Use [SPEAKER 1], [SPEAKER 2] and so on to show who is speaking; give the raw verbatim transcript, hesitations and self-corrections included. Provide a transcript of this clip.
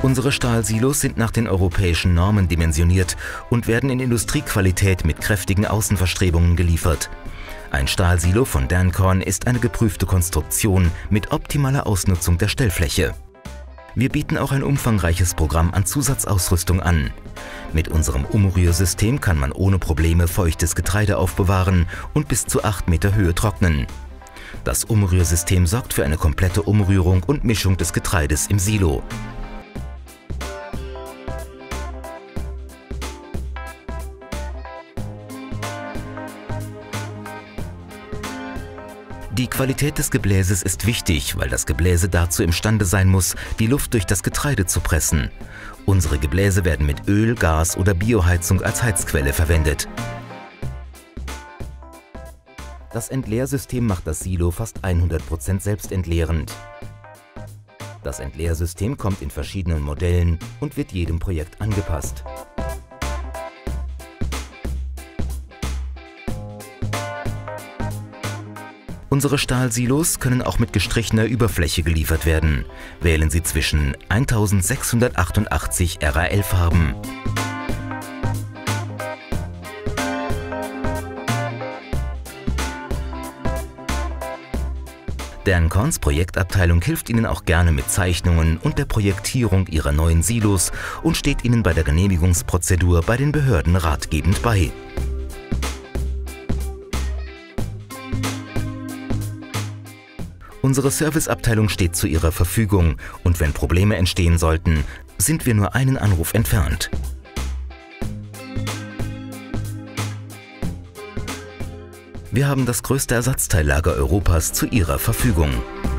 [SPEAKER 1] Unsere Stahlsilos sind nach den europäischen Normen dimensioniert und werden in Industriequalität mit kräftigen Außenverstrebungen geliefert. Ein Stahlsilo von Dancorn ist eine geprüfte Konstruktion mit optimaler Ausnutzung der Stellfläche. Wir bieten auch ein umfangreiches Programm an Zusatzausrüstung an. Mit unserem Umrührsystem kann man ohne Probleme feuchtes Getreide aufbewahren und bis zu acht Meter Höhe trocknen. Das Umrührsystem sorgt für eine komplette Umrührung und Mischung des Getreides im Silo. Die Qualität des Gebläses ist wichtig, weil das Gebläse dazu imstande sein muss, die Luft durch das Getreide zu pressen. Unsere Gebläse werden mit Öl, Gas oder Bioheizung als Heizquelle verwendet. Das Entleersystem macht das Silo fast hundert Prozent selbstentleerend. Das Entleersystem kommt in verschiedenen Modellen und wird jedem Projekt angepasst. Unsere Stahlsilos können auch mit gestrichener Überfläche geliefert werden. Wählen Sie zwischen eintausendsechshundertachtundachtzig R A L-Farben. Dancorns Projektabteilung hilft Ihnen auch gerne mit Zeichnungen und der Projektierung Ihrer neuen Silos und steht Ihnen bei der Genehmigungsprozedur bei den Behörden ratgebend bei. Unsere Serviceabteilung steht zu Ihrer Verfügung und wenn Probleme entstehen sollten, sind wir nur einen Anruf entfernt. Wir haben das größte Ersatzteillager Europas zu Ihrer Verfügung.